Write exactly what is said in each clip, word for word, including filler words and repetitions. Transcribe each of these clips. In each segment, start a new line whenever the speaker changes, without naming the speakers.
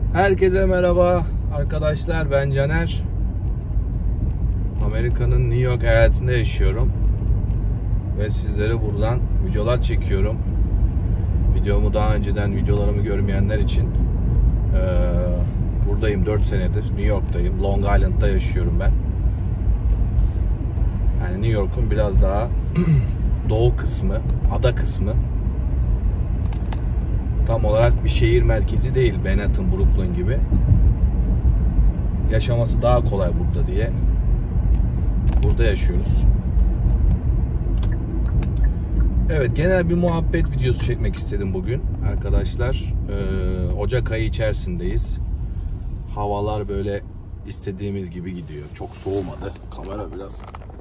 Herkese merhaba arkadaşlar, ben Caner. Amerika'nın New York eyaletinde yaşıyorum ve sizlere buradan videolar çekiyorum. Videomu daha önceden, videolarımı görmeyenler için ee, buradayım dört senedir, New York'tayım. Long Island'da yaşıyorum ben. Yani New York'un biraz daha doğu kısmı, ada kısmı. Tam olarak bir şehir merkezi değil, Manhattan, Brooklyn gibi. Yaşaması daha kolay burada diye burada yaşıyoruz. Evet, genel bir muhabbet videosu çekmek istedim bugün arkadaşlar. Ee, Ocak ayı içerisindeyiz. Havalar böyle istediğimiz gibi gidiyor. Çok soğumadı. Kamera biraz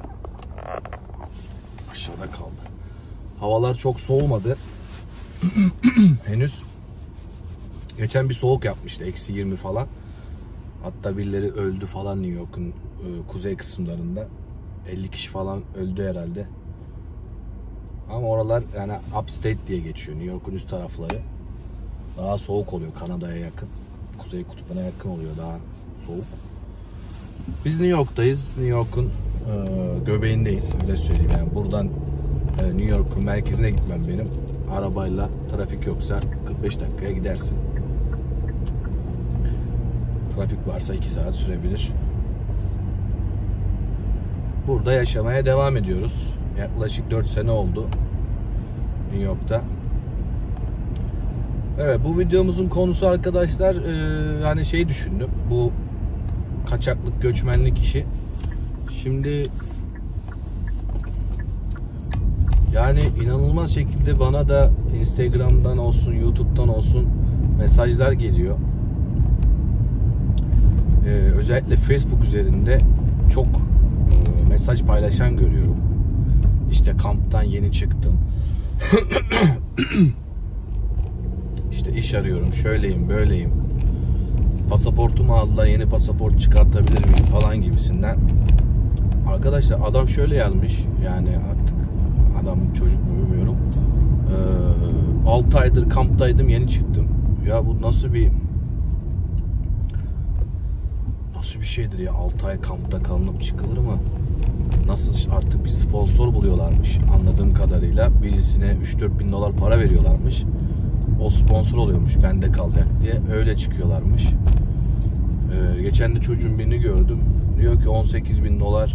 aşağıda kaldı. Havalar çok soğumadı. Henüz. Geçen bir soğuk yapmıştı. Eksi yirmi falan. Hatta birileri öldü falan New York'un e, kuzey kısımlarında. elli kişi falan öldü herhalde. Ama oralar yani upstate diye geçiyor. New York'un üst tarafları. Daha soğuk oluyor, Kanada'ya yakın. Kuzey kutbuna yakın oluyor, daha soğuk. Biz New York'tayız. New York'un e, göbeğindeyiz. Öyle söyleyeyim. Yani buradan e, New York'un merkezine gitmem benim. Arabayla, trafik yoksa kırk beş dakikaya gidersin. Trafik varsa iki saat sürebilir. Burada yaşamaya devam ediyoruz. Yaklaşık dört sene oldu New York'ta. Evet, bu videomuzun konusu arkadaşlar, e, hani şey düşündüm. Bu kaçaklık, göçmenlik işi. Şimdi yani inanılmaz şekilde bana da Instagram'dan olsun, YouTube'dan olsun mesajlar geliyor. Ee, özellikle Facebook üzerinde çok e, mesaj paylaşan görüyorum. İşte kamptan yeni çıktım. İşte iş arıyorum, şöyleyim, böyleyim. Pasaportumu aldılar, yeni pasaport çıkartabilir miyim falan gibisinden. Arkadaşlar adam şöyle yazmış, yani artık adam çocuk mu bilmiyorum. Ee, altı aydır kamptaydım, yeni çıktım. Ya bu nasıl bir nasıl bir şeydir ya, altı ay kampta kalınıp çıkılır mı? Nasıl artık bir sponsor buluyorlarmış anladığım kadarıyla. Birisine üç dört bin dolar para veriyorlarmış. O sponsor oluyormuş bende kalacak diye. Öyle çıkıyorlarmış. Ee, geçen de çocuğun birini gördüm. Diyor ki on sekiz bin dolar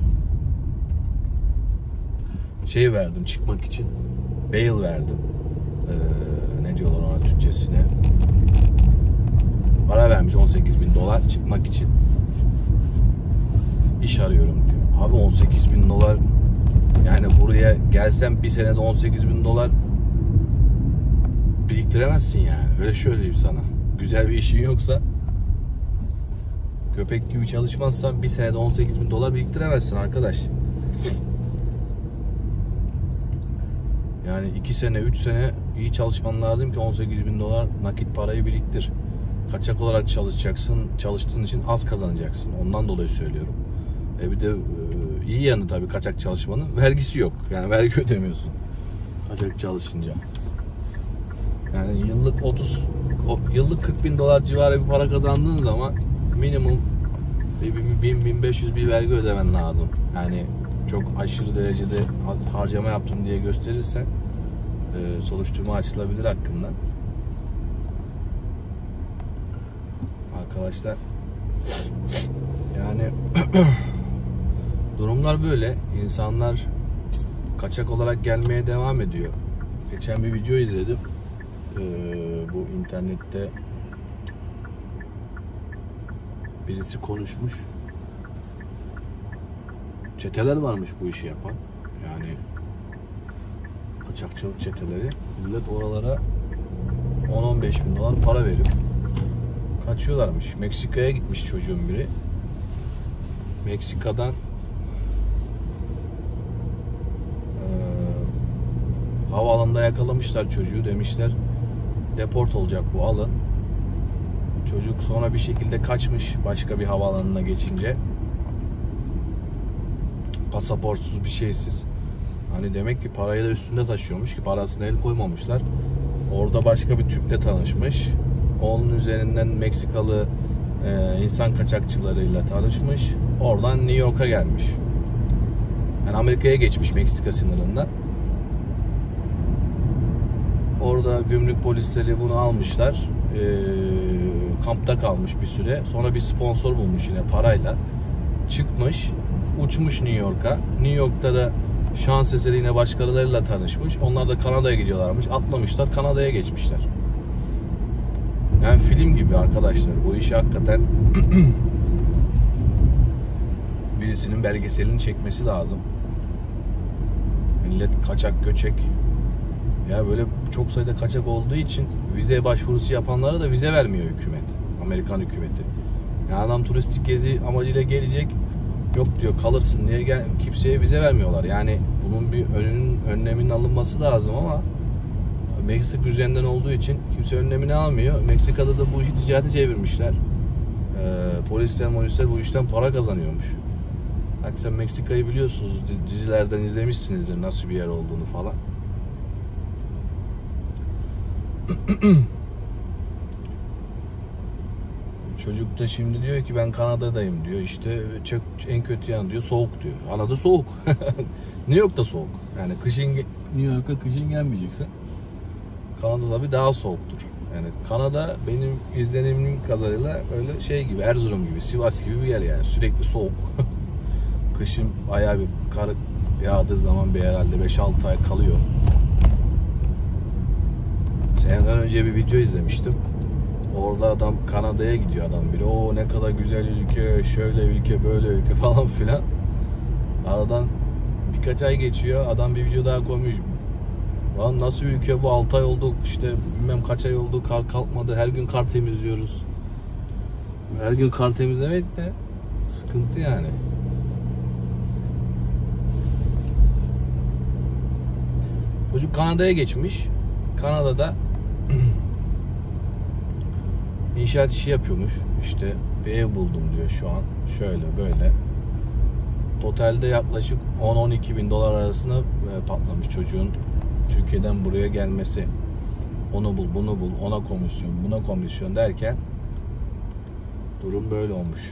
şey verdim çıkmak için. Bail verdim. Ee, ne diyorlar ona Türkçesine? Para vermiş on sekiz bin dolar çıkmak için. İş arıyorum diyor. Abi on sekiz bin dolar, yani buraya gelsem bir senede on sekiz bin dolar biriktiremezsin yani. Öyle söyleyeyim sana. Güzel bir işin yoksa, köpek gibi çalışmazsan bir senede on sekiz bin dolar biriktiremezsin arkadaş. Yani iki sene, üç sene iyi çalışman lazım ki on sekiz bin dolar nakit parayı biriktir. Kaçak olarak çalışacaksın. Çalıştığın için az kazanacaksın. Ondan dolayı söylüyorum. E bir de e, iyi yanı tabii kaçak çalışmanın, vergisi yok. Yani vergi ödemiyorsun kaçak çalışınca. Yani yıllık otuz, yıllık kırk bin dolar civarı bir para kazandığın zaman minimum bin bin beş yüz bir vergi ödemen lazım. Yani çok aşırı derecede harcama yaptım diye gösterirsen e, soruşturma açılabilir hakkında. Arkadaşlar yani durumlar böyle. İnsanlar kaçak olarak gelmeye devam ediyor. Geçen bir video izledim. Ee, bu internette birisi konuşmuş. Çeteler varmış bu işi yapan. Yani kaçakçılık çeteleri. Millet oralara on on beş bin dolar para verip kaçıyorlarmış. Meksika'ya gitmiş çocuğun biri. Meksika'dan e, havaalanında yakalamışlar çocuğu, demişler deport olacak bu, alın. Çocuk sonra bir şekilde kaçmış başka bir havaalanına geçince. Pasaportsuz, bir şeysiz. Hani demek ki parayı da üstünde taşıyormuş ki parasına el koymamışlar. Orada başka bir Türk'le tanışmış. Onun üzerinden Meksikalı e, insan kaçakçılarıyla tanışmış. Oradan New York'a gelmiş. Yani Amerika'ya geçmiş Meksika sınırından. Orada gümrük polisleri bunu almışlar. E, kampta kalmış bir süre. Sonra bir sponsor bulmuş yine parayla. Çıkmış, uçmuş New York'a. New York'ta da şans eseri yine başkalarıyla tanışmış. Onlar da Kanada'ya gidiyorlarmış. Atlamışlar, Kanada'ya geçmişler. Yani film gibi arkadaşlar. Bu işi hakikaten birisinin belgeselini çekmesi lazım. Millet kaçak göçek. Ya böyle çok sayıda kaçak olduğu için vize başvurusu yapanlara da vize vermiyor hükümet. Amerikan hükümeti. Yani adam turistik gezi amacıyla gelecek. Yok diyor, kalırsın diye gel, kimseye vize vermiyorlar. Yani bunun bir önünün önleminin alınması lazım ama Meksika üzerinden olduğu için kimse önlemini almıyor. Meksika'da da bu işi ticarete çevirmişler. Ee, polisler, polisler bu işten para kazanıyormuş. Bak sen Meksika'yı biliyorsunuz, dizilerden izlemişsinizdir nasıl bir yer olduğunu falan. Çocuk da şimdi diyor ki ben Kanada'dayım diyor. İşte çok en kötü yan diyor soğuk diyor. Kanada soğuk. New York'ta soğuk. Yani kışın New York'a kışın gelmeyeceksin. Kanada tabii daha soğuktur. Yani Kanada benim izlenimim kadarıyla öyle şey gibi, Erzurum gibi, Sivas gibi bir yer yani. Sürekli soğuk. Kışın bayağı bir kar yağdığı zaman bir herhalde beş altı ay kalıyor. Seneden önce bir video izlemiştim. Orada adam Kanada'ya gidiyor adam biri. O ne kadar güzel ülke, şöyle ülke, böyle ülke falan filan. Aradan birkaç ay geçiyor. Adam bir video daha koymuş. Lan nasıl ülke bu? altı ay oldu. İşte bilmem kaç ay oldu. Kar kalkmadı. Her gün kar temizliyoruz. Her gün kar temizlemek de sıkıntı yani. Çocuk Kanada'ya geçmiş. Kanada'da İnşaat işi yapıyormuş. İşte bir ev buldum diyor şu an. Şöyle böyle. Totalde yaklaşık on on iki bin dolar arasında patlamış çocuğun Türkiye'den buraya gelmesi. Onu bul, bunu bul, ona komisyon, buna komisyon derken durum böyle olmuş.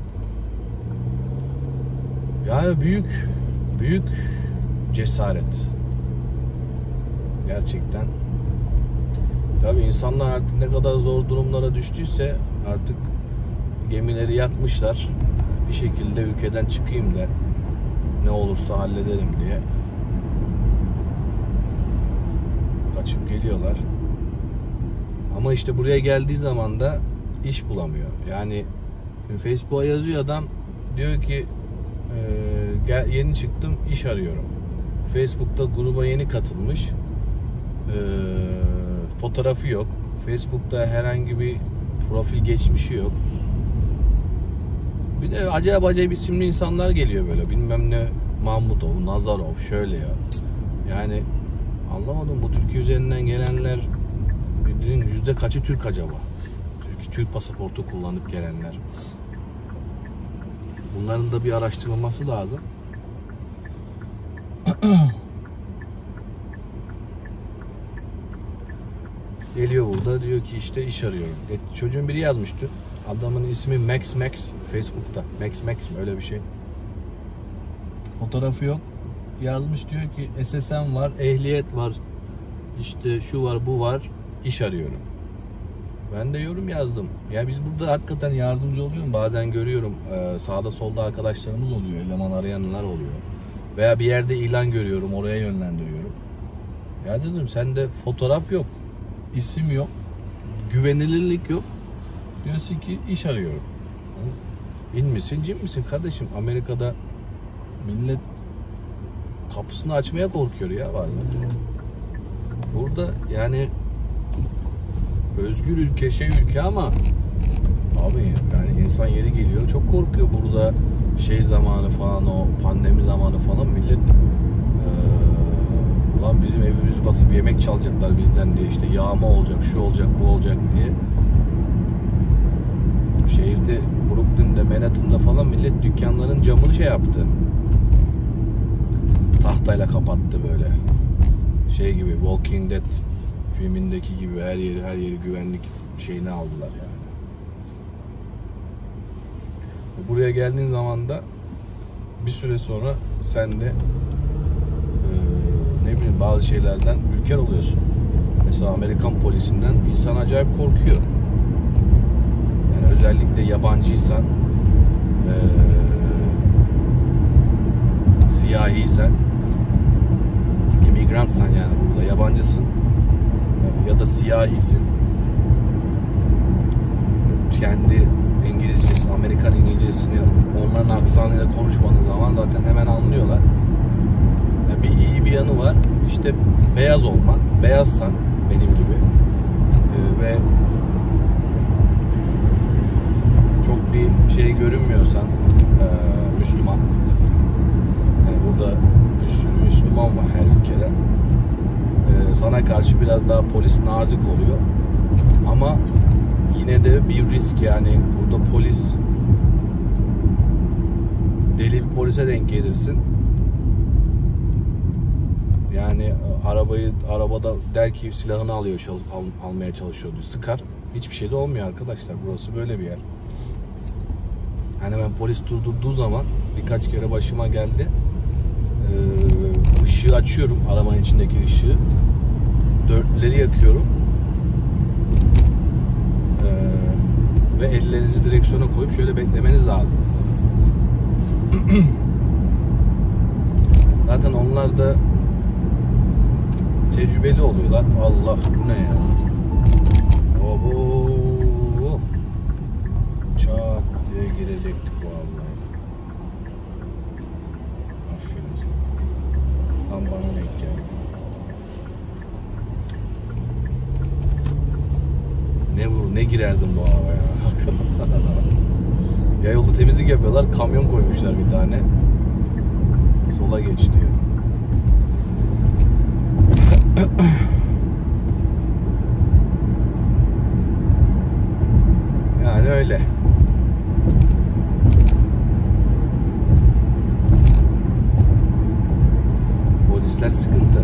Yani büyük, büyük cesaret. Gerçekten. Tabii insanlar artık ne kadar zor durumlara düştüyse artık gemileri yakmışlar. Bir şekilde ülkeden çıkayım da ne olursa hallederim diye kaçıp geliyorlar. Ama işte buraya geldiği zaman da iş bulamıyor. Yani Facebook'a yazıyor adam, diyor ki e, gel, yeni çıktım, iş arıyorum. Facebook'ta gruba yeni katılmış. Eee fotoğrafı yok. Facebook'ta herhangi bir profil geçmişi yok. Bir de acayip acayip isimli insanlar geliyor böyle. Bilmem ne Mahmutov, Nazarov şöyle ya. Yani anlamadım, bu Türkiye üzerinden gelenler bildiğin yüzde kaçı Türk acaba? Türk, Türk pasaportu kullanıp gelenler. Bunların da bir araştırılması lazım. Geliyor burada, diyor ki işte iş arıyorum. E, çocuğun biri yazmıştı. Adamın ismi Max Max Facebook'ta. Max Max mi öyle bir şey. Fotoğrafı yok. Yazmış, diyor ki S S M var, ehliyet var. İşte şu var, bu var. İş arıyorum. Ben de yorum yazdım. Ya biz burada hakikaten yardımcı oluyorum. Bazen görüyorum e, sağda solda arkadaşlarımız oluyor. Eleman arayanlar oluyor. Veya bir yerde ilan görüyorum, oraya yönlendiriyorum. Ya dedim sende fotoğraf yok. İsim yok, güvenilirlik yok. Diyorsun ki iş arıyorum. İn misin, cin misin kardeşim? Amerika'da millet kapısını açmaya korkuyor ya bazen. Burada yani özgür ülke, şey ülke ama abi yani insan yeri geliyor çok korkuyor burada, şey zamanı falan, o pandemi zamanı falan millet ee, ulan bizim evimizi basıp yemek çalacaklar bizden diye, işte yağma olacak, şu olacak, bu olacak diye. Şehirde, Brooklyn'de, Manhattan'da falan millet dükkanların camını şey yaptı. Tahtayla kapattı böyle. Şey gibi, Walking Dead filmindeki gibi her yeri her yeri güvenlik şeyini aldılar yani. Buraya geldiğin zaman da bir süre sonra sen de e, ne bileyim bazı şeylerden ürker oluyorsun. Mesela Amerikan polisinden insan acayip korkuyor. Yani özellikle yabancıysan, e, siyahiysen, immigrantsan yani burada yabancısın ya da siyahisin. Kendi İngilizcesi, Amerikan İngilizcesini onların aksanıyla konuşmadığın zaman zaten hemen anlıyorlar. Yani bir iyi bir yanı var. İşte beyaz olman, beyazsan benim gibi ee, ve çok bir şey görünmüyorsan e, Müslüman. Yani burada bir sürü Müslüman var her ülkede. Ee, sana karşı biraz daha polis nazik oluyor. Ama yine de bir risk yani burada polis deli bir polise denk gelirsin. Yani arabayı arabada der ki silahını alıyor al, almaya çalışıyor diyor. Sıkar. Hiçbir şey de olmuyor arkadaşlar. Burası böyle bir yer. Hani ben polis durdurduğu zaman birkaç kere başıma geldi. Ee, ışığı açıyorum. Arabanın içindeki ışığı. Dörtlüleri yakıyorum. Ve ellerinizi direksiyona koyup şöyle beklemeniz lazım. Zaten onlar da tecrübeli oluyorlar. Allah bu ne ya? Obo. Çat diye girecektik vallahi. Aferin sana. Tam bana denk geldi. Ne vur, ne girerdim bu arabaya. Ya yolda temizlik yapıyorlar, kamyon koymuşlar bir tane. Sola geç diyor. Yani öyle. Polisler sıkıntı.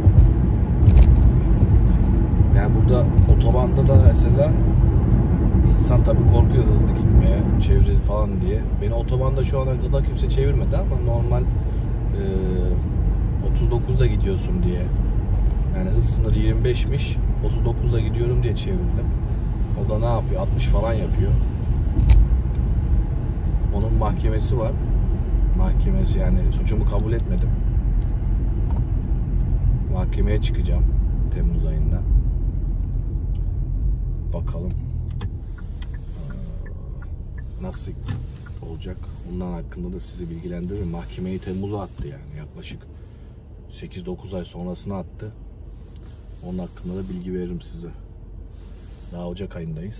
Yani burada otobanda da mesela İnsan tabii korkuyor hızlı gitmeye, çevirir falan diye. Beni otobanda şu ana kadar kimse çevirmedi ama normal e, otuz dokuzda gidiyorsun diye. Yani hız sınırı yirmi beşmiş, otuz dokuzda gidiyorum diye çevirdim. O da ne yapıyor? altmış falan yapıyor. Onun mahkemesi var. Mahkemesi yani suçumu kabul etmedim. Mahkemeye çıkacağım Temmuz ayında. Bakalım nasıl olacak? Ondan hakkında da sizi bilgilendiririm. Mahkemeyi Temmuz'a attı yani yaklaşık sekiz dokuz ay sonrasına attı. Onun hakkında da bilgi veririm size. Daha Ocak ayındayız.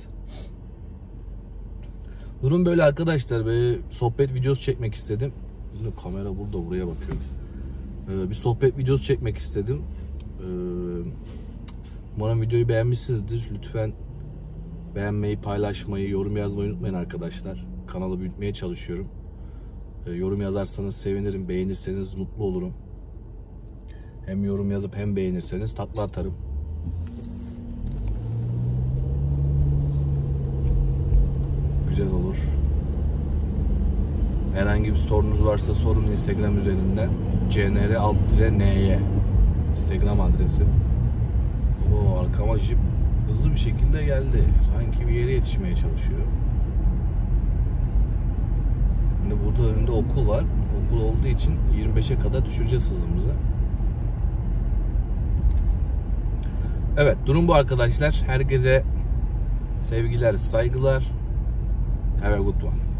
Durum böyle arkadaşlar. Böyle sohbet videosu çekmek istedim. Bizim de kamera burada, buraya bakıyorum. Ee, bir sohbet videosu çekmek istedim. Ee, umarım videoyu beğenmişsinizdir. Lütfen beğenmeyi, paylaşmayı, yorum yazmayı unutmayın arkadaşlar. Kanalı büyütmeye çalışıyorum. Ee, yorum yazarsanız sevinirim. Beğenirseniz mutlu olurum. Hem yorum yazıp hem beğenirseniz takla atarım. Güzel olur. Herhangi bir sorunuz varsa sorun Instagram üzerinden. C N R alt N Y Instagram adresi. O arkama jip hızlı bir şekilde geldi. Sanki bir yere yetişmeye çalışıyor. Şimdi burada önünde okul var. Okul olduğu için yirmi beşe kadar düşüreceğiz hızımızı. Evet, durum bu arkadaşlar. Herkese sevgiler, saygılar. Have a good one.